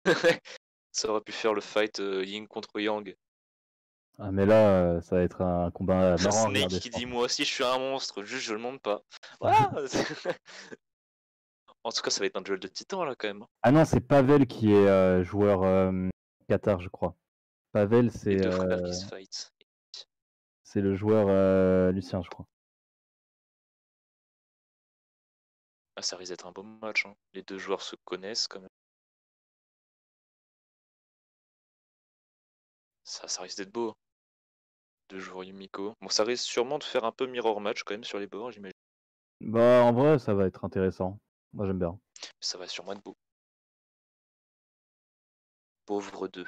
Ça aurait pu faire le fight Yin contre Yang. Ah mais là, ça va être un combat marrant à Snake regarder, qui je pense. dit moi aussi je suis un monstre, juste je le montre pas. Voilà. En tout cas, ça va être un duel de titans là quand même. Ah non, c'est Pavel qui est joueur Qatar, je crois. Pavel, Les deux frères qui se fight. c'est le joueur Lucien, je crois. Ah, ça risque d'être un beau match. Hein. Les deux joueurs se connaissent quand même. Ça risque d'être beau. Deux joueurs Yumiko. Bon, ça risque sûrement de faire un peu mirror match quand même sur les bords, j'imagine. Bah en vrai, ça va être intéressant. Moi j'aime bien. Mais ça va sûrement être beau. Pauvre 2.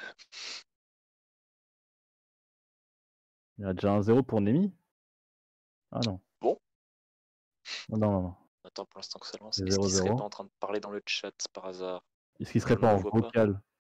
Il y a déjà un 0 pour Nemi. Ah non. Bon. Non. Attends pour l'instant que ça lance. C'est Est-ce qu'il serait 0-0. pas en train de parler dans le chat par hasard? Est-ce qu'il serait Je pas ne en vois pas. vocal?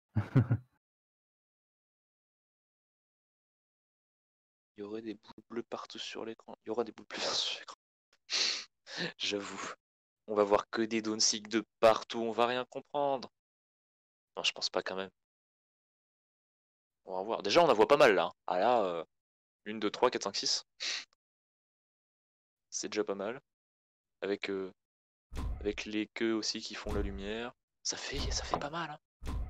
Il y aurait des boules bleues partout sur l'écran. Il y aura des boules bleues sur l'écran. J'avoue. On va voir que des Donsig de partout. On va rien comprendre. Non, je pense pas quand même. On va voir. Déjà, on en voit pas mal là. Ah là, 1, 2, 3, 4, 5, 6. C'est déjà pas mal. Avec les queues aussi qui font la lumière. Ça fait pas mal. Hein.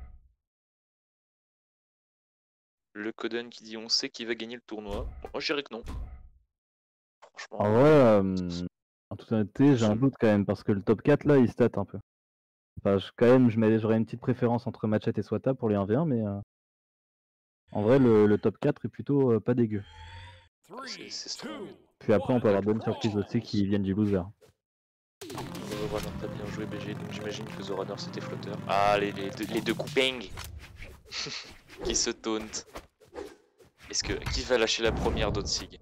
Le Coden qui dit on sait qui va gagner le tournoi. Moi je dirais que non. Franchement. En vrai, en toute honnêteté, j'ai un doute quand même, parce que le top 4 là, il stat un peu. Enfin, j'aurais une petite préférence entre Machette et Swata pour les 1v1, mais en vrai, le top 4 est plutôt pas dégueu. C'est strong. Puis après, on peut avoir de bonnes surprises aussi qui viennent du loser. Runner, t'as bien joué BG, donc j'imagine que The Runner c'était flotteur. Ah, les deux coupings qui se tauntent. Qui va lâcher la première d'Otsig?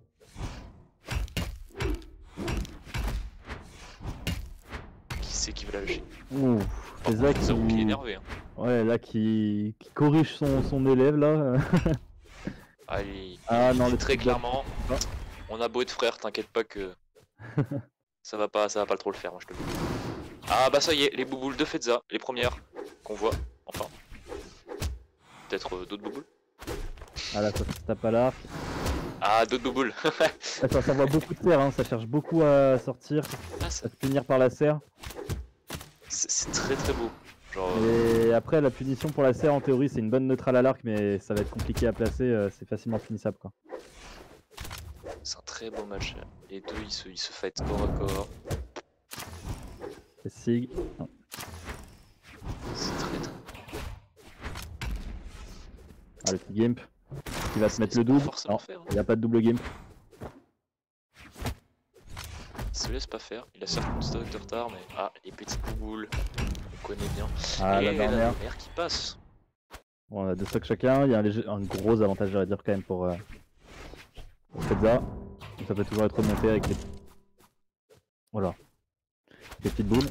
Qui c'est qui va la lâcher? Ouh, Feza qui est énervé. Hein. Ouais, là qui corrige son élève là. Allez, non, il dit très clairement, on a beau être frère, t'inquiète pas que ça va pas trop le faire, moi je te le dis. Ah bah ça y est, les bouboules de Feza, les premières qu'on voit, enfin. Peut-être d'autres bouboules. Ah là, ça se tape à l'arc. Ah, d'autres bouboules. Attends, ça voit beaucoup de serre, hein, ça cherche beaucoup à sortir, à se punir par la serre. C'est très très beau. Genre, et après, la punition pour la serre, en théorie, c'est une bonne neutrale à l'arc, mais ça va être compliqué à placer, c'est facilement finissable quoi. C'est un très beau match. Les deux, ils se fight corps à corps. Et Sig. C'est très très. Ah, le petit Gimp. Il va se mettre le double. Non, il n'y a pas de double Gimp. Il se laisse pas faire. Il a certes une stock de retard, mais. Ah, les petites boules. On connaît bien. Ah, et la dernière qui passe. Bon, on a 2 stocks chacun. Il y a un gros avantage, j'aurais dire, quand même, pour Feza. Donc, ça peut toujours être remonté avec les. Voilà. Les petites boules.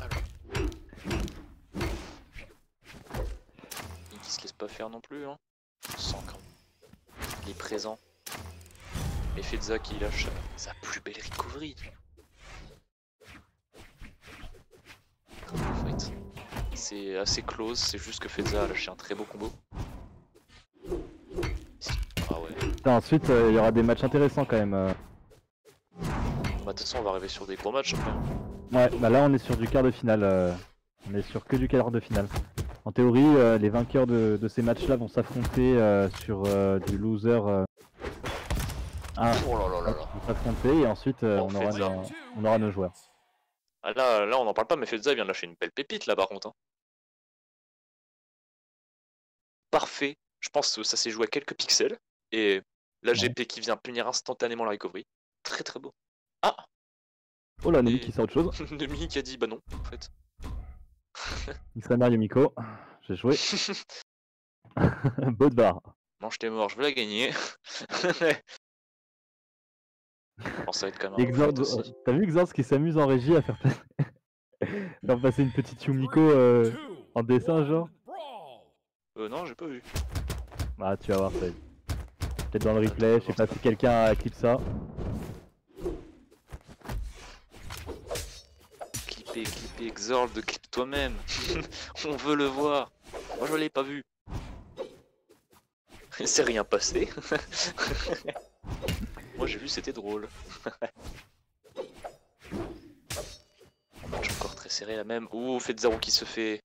Il se laisse pas faire non plus. Hein. On sent quand même. Il est présent. Et Feza qui lâche sa plus belle recovery. C'est assez close, c'est juste que Feza a lâché un très beau combo. Ah ouais. Putain, ensuite, il y aura des matchs intéressants quand même. Bah, de toute façon, on va arriver sur des gros matchs après. Ouais, bah là, on est sur du quart de finale. On est sur que du quart de finale. En théorie, les vainqueurs de ces matchs-là vont s'affronter sur du loser. Oh là là là là. Vont s'affronter et ensuite on aura nos joueurs. Ah là, on n'en parle pas, mais Feza vient de lâcher une belle pépite là par contre. Hein. Parfait. Je pense que ça s'est joué à quelques pixels. Et la GP qui vient punir instantanément la recovery. Très très beau. Ah! Oh là, Nemi qui sort autre chose. Nemi qui a dit bah non, en fait. Xamar Yumiko, j'ai joué. Bodvar. Non, j'étais mort, je veux la gagner. Bon, ça va être quand même T'as vu Xorz qui s'amuse en régie à faire passer une petite Yumiko en dessin, genre? Non, j'ai pas vu. Bah, tu vas voir, ça. Peut-être dans le replay, je sais pas si quelqu'un a clip ça. Clipper, Xorz, clip toi-même. On veut le voir. Moi je l'ai pas vu. Il s'est rien passé. Moi j'ai vu, c'était drôle. Match encore très serré la même. Ouh, Fedzaro qui se fait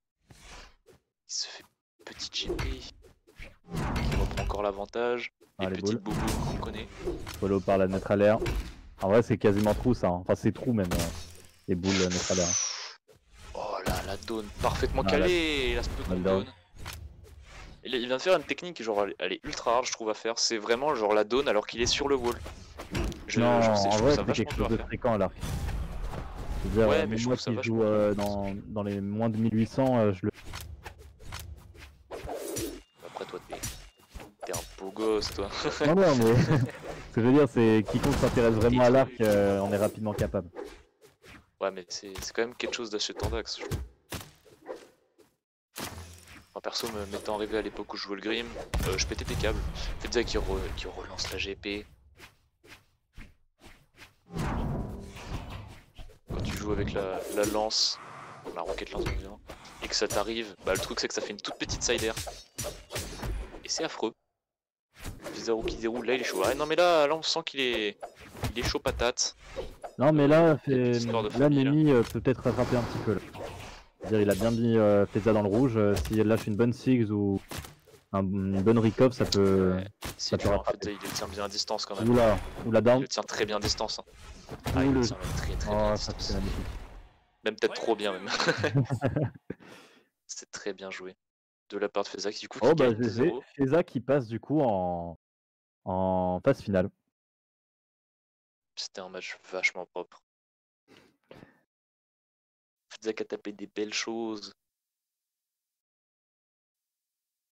petit GP. Qui reprend encore l'avantage. Ah, Et les petite boules. boubou qu'on connaît. Polo par la mettre à l'air. En vrai, c'est quasiment trou ça. Enfin, c'est trou même. Les boules mettre à l'air. Oh là, la dawn parfaitement Ah, calée. La spot Mal dawn. Il vient de faire une technique, genre elle est ultra hard, je trouve, à faire. C'est vraiment genre la dawn alors qu'il est sur le wall. Non, je en trouve vrai, ça c'est vachement quelque dur chose à de faire. fréquent à l'arc. Je veux dire, Ouais, mais même je moi trouve ça qui vachement joue dur. dans les moins de 1800, je le. Après, toi, t'es un beau gosse, toi. Non, non, mais ce que je veux dire, c'est quiconque s'intéresse vraiment à l'arc, on est rapidement capable. Ouais, mais c'est quand même quelque chose d'assez tendax, je trouve. Moi, perso, m'étant arrivé à l'époque où je jouais le Grim, je pétais des câbles. Faites qui relance la GP. Quand tu joues avec la lance, la rocket lance bien évidemment, et que ça t'arrive, bah le truc c'est que ça fait une toute petite side air. Et c'est affreux. Fedzaro qui déroule, là il est chaud. Ah non mais là on sent qu'il est chaud patate. Non, mais là, il y a des histoires de là famille, là. Nemi peut peut-être rattraper un petit peu. Là. C'est-à-dire, il a bien mis Feza dans le rouge. S'il lâche une bonne Six ou une bonne recov, ça peut. Ouais, c'est dur en fait, il le tient bien à distance quand même. Oula, oula Il down. le tient très bien à distance. Hein. Ah, il le tient même très bien à Oh, ça c'est distance. magnifique. Même peut-être trop bien même. C'est très bien joué. De la part de Feza qui du coup qui gagne 2-0. Feza qui passe du coup en phase finale. C'était un match vachement propre. Feza qui a tapé des belles choses.